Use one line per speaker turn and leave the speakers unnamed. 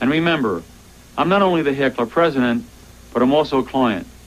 And remember, I'm not only the hair club president, but I'm also a client.